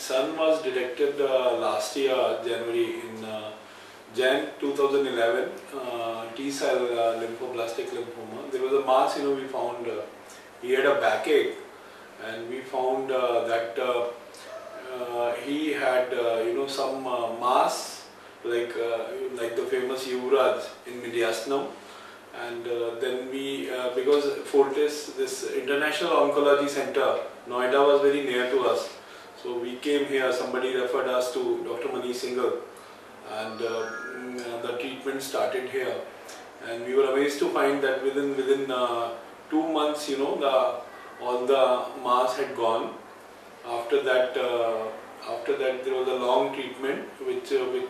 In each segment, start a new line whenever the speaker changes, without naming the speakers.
son was detected last year, January, in Jan 2011, T-cell lymphoblastic lymphoma. There was a mass, we found he had a backache, and we found that he had, some mass like the famous Yuvraj in mediastinum. And then we, because Fortis, this International Oncology Center, Noida was very near to us. So we came here, somebody referred us to Dr. Manish Singhal, and the treatment started here. And we were amazed to find that within 2 months, all the mass had gone. After that there was a long treatment which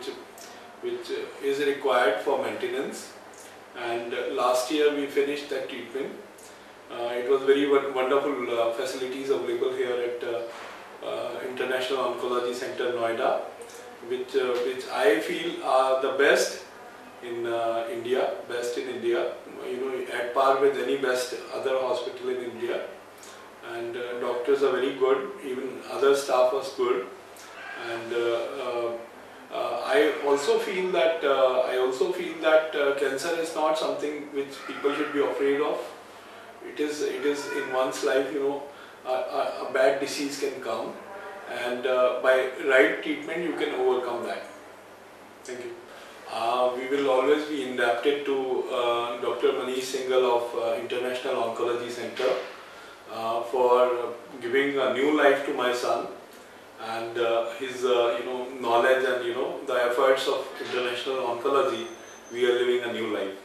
is required for maintenance. And last year we finished that treatment. It was very wonderful facilities available here at International Oncology Center, Noida, which I feel are the best in India, at par with any best other hospital in India. And doctors are very good, even other staff was good. And I also feel that cancer is not something which people should be afraid of. It is in one's life, a bad disease can come, and by right treatment you can overcome that. Thank you. We will always be indebted to Dr. Manish Singhal of International Oncology Center for giving a new life to my son, and his knowledge and the efforts of international oncology, we are living a new life.